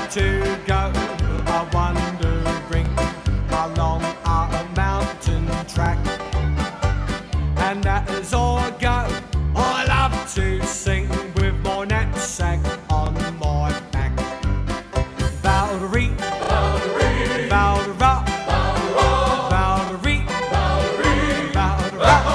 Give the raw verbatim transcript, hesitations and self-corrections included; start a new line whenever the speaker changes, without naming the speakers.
to go a wandering along a mountain track, and as I go I love to sing with my knapsack on my back. Valerie, Valerie, Valerie, Valerie, Valerie, Valerie, Valerie.